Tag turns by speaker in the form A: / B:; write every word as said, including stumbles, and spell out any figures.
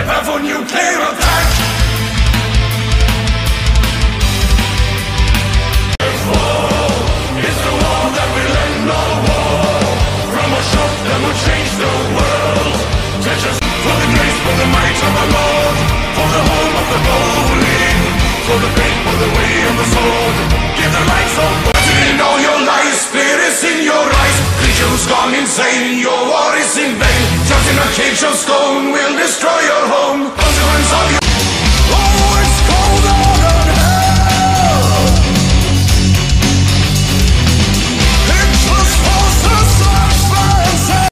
A: Prepare for nuclear attack. War is the war that will end all war. From a shock that will change the world. Touch us for the grace, for the might of the Lord. For the home of the bowling. For the faith, for the way of the sword. Give the lights on. In all your lies, spirits in your eyes. Creatures gone insane, your war is in vain. Just in a cage of stone will destroy your home.